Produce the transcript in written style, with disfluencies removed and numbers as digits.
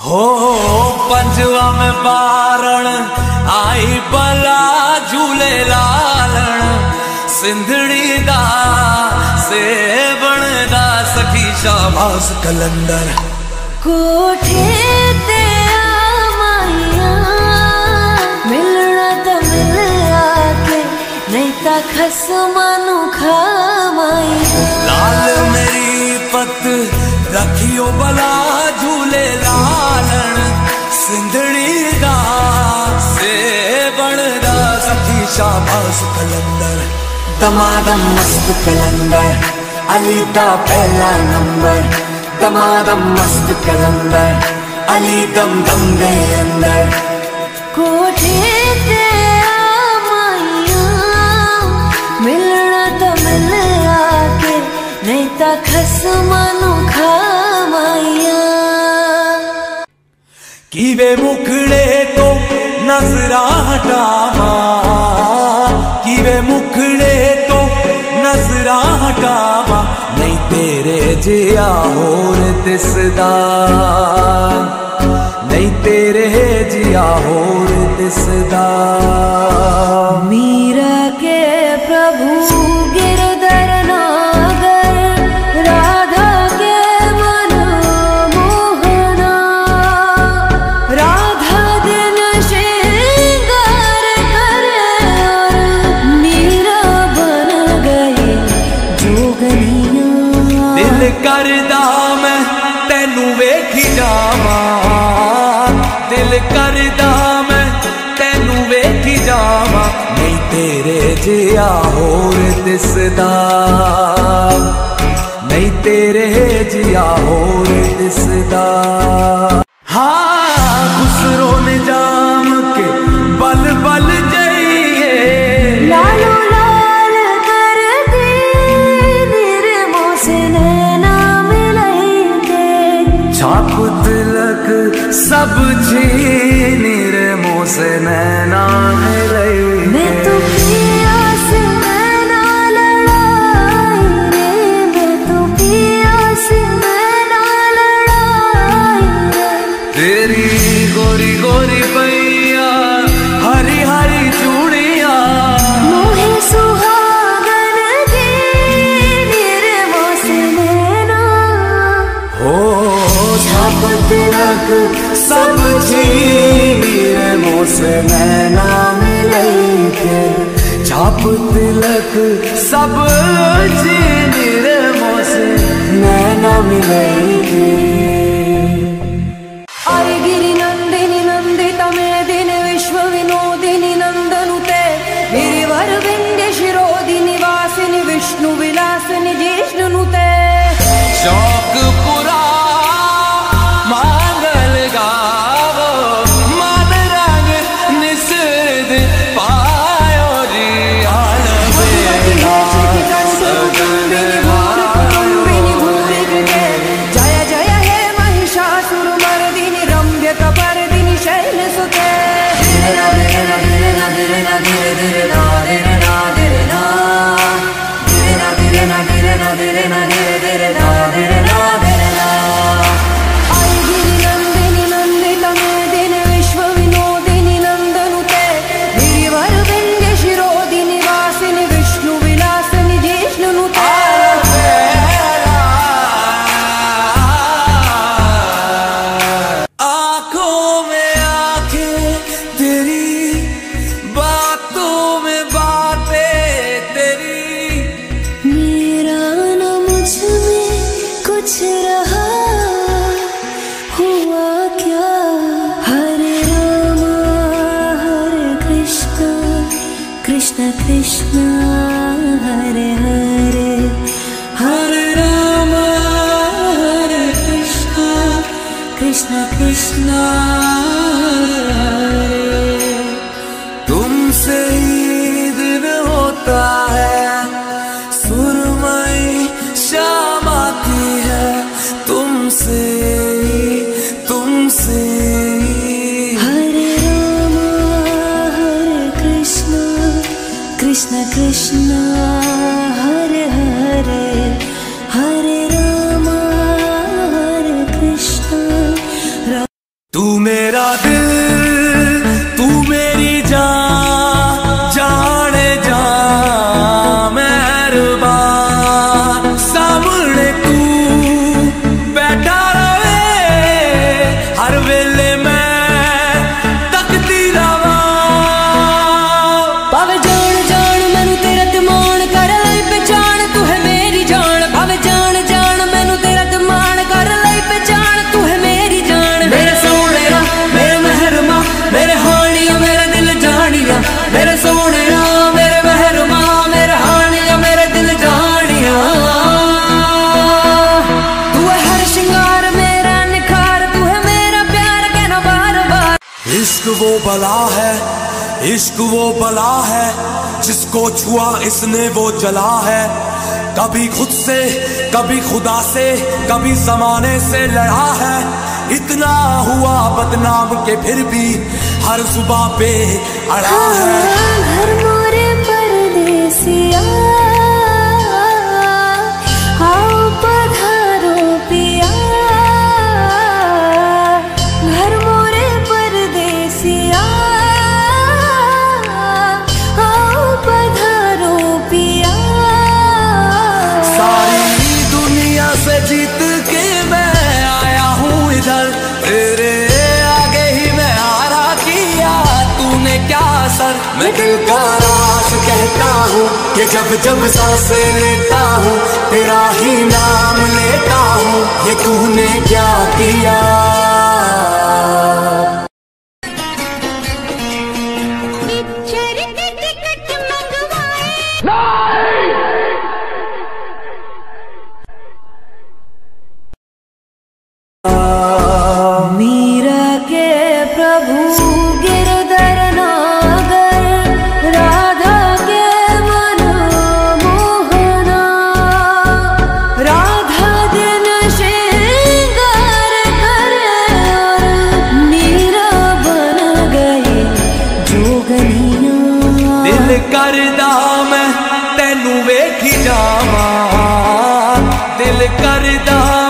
हो पंजवा में बारण आई बला झूले लालण सिंधड़ी दा से बनदा सखी शाबाश कलंदर कोठे ते आमाइया मिलना तो मिल आके नहीं ता खसमानु खामाइया लाल मेरी पत रखियो बला झूले लालण सिंधड़ी दा से बनदा सखी शाबाश कलंदर दमादम मस्त कलंदर अली दा पहला नंबर दमादम मस्त कलंदर अली दम दम दे अंदर कोठे ते आमाइया मिलना तो मिल आके नहीं ता खसमानु खामाइया कीवे मुखड़े तो नजरा हटावा कीवे मुखड़े तो नजरा हटावा नहीं तेरे जिया होर दिसदा नहीं तेरे जिया होर दिसदा मीरा के प्रभु गिरधर नागर राधा के मन मोहना राधा दिन श्रृंगार करे और मीरा बन गई जोगनिया दिल करदा मैं तेनू वेखी जावा दिल करदा मैं तेनू वेखी जावा नहीं तेरे जिया होर दिसदा नहीं तेरे जिया होर दिसदा हाँ खुसरो निजाम के बल बल जाइए लालो लाल कर दे निर्मो से नैना मिलाएंगे छाप तिलक सब छीनिर मुँह से नैना मिलाएंगे मैं तो पिया से नैना लड़ाई रे मैं तो पिया से नैना लड़ाई रे तेरी गोरी गोरी पैया हरी हरी चूड़िया मोहे सुहागन दे निर्मो से नैना हो छाप तिलक सब छीनिर मुँह से नैना मिलाएंगे छाप तिलक सब छीनिर मुँह से नैना मिलाएंगे आई गिरि नंदिनी नंदिता मेदिनी विश्व विनोदिनी नंदनुते गिरिवर विंध्य शिरोदिनी वासिनी विष्णु विलासिनी जिष्णुनुते शौक पुरा मांगल गावो मन रंग निषेध पायो जी आल बेला सगल जय जय हे महिषासुर मर्दिनी रम्य कपर्दिनी शैलसुते आई गिरि नंदिनी नंदिता मेदिनी विश्व विनोदिनी नंदनुते गिरिवर विंध्य शिरोदिनी वासिनी विष्णु विलासिनी जिष्णुनुते आँखों में आँखें तेरी बातों में बातें तेरी मेरा न मुझ में कुछ रहा हुआ क्या हरे रामा हरे कृष्णा कृष्ण कृष्ण हरे हरे हरे रामा हरे कृष्णा कृष्ण कृष्ण हरे हरे तुमसे ही दिन होता है सुरमई शाम आती है तुमसे हरे रामा हरे कृष्णा कृष्ण कृष्ण तू मेरा दिल, तू मेरी जान, जाने जा मेहरबान। सामने तू बैठा रहे हर वेले मैं तकदी रवा। भावे जान जान मैनू तेरा दिमान कर लई पहचान, तू है मेरी जान। भावे जान जान मैनू तेरा दिमान कर लई पहचान, तू है मेरी जान। मेरे सोहणिया मेरे मेहरमा मेरे हानिया मेरे दिल जानिया। मेरे सोहणिया मेरे मेहरमा मेरे हानिया मेरे दिल जानिया। तू है हर श्रृंगार मेरा निखार, तू है मेरा प्यार कहना बार बार। इश्क वो बला है, इश्क वो बला है, जिसको छुआ इसने वो जला है। कभी खुद से कभी खुदा से कभी जमाने से लड़ा है। इतना हुआ बदनाम के फिर भी हर सुबह पे अड़ा है। घर मोरे परदेसिया आओ पधारो पिया। घर मोरे परदेसिया आओ पधारो पिया। सारी दुनिया से जीत के मैं आया हूँ इधर, तेरे आगे ही मैं हारा किया तूने क्या असर। मैं दिल का राज कहता हूँ कि जब जब सांसें लेता हूँ तेरा ही नाम लेता हूँ। ये तूने क्या किया। मीरा के प्रभु गिरधर नागर, राधा के मन मोहना। राधा दिन श्रृंगार करे और मीरा बन गई जोगनिया। दिल करदा मैं तेनू वेखी जावां, दिल करदा